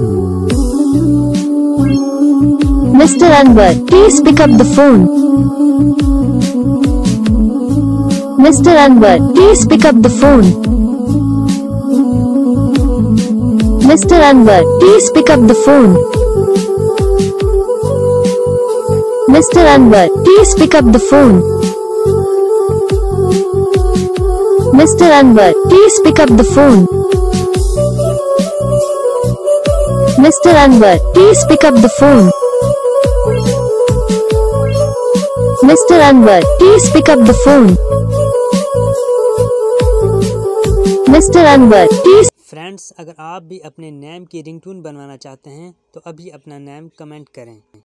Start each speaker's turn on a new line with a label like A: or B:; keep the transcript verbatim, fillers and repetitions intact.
A: Mister Anwar, please pick up the phone. Mister Anwar, please pick up the phone. Mister Anwar, please pick up the phone. Mister Anwar, please pick up the phone. Mister Anwar, please pick up the phone. Mister Anwar, please pick up the phone. Mister Anwar, please pick up the phone. Mister Anwar, please.
B: Friends, अगर आप भी अपने name की ringtone बनवाना चाहते हैं तो अभी अपना नेम कमेंट करें।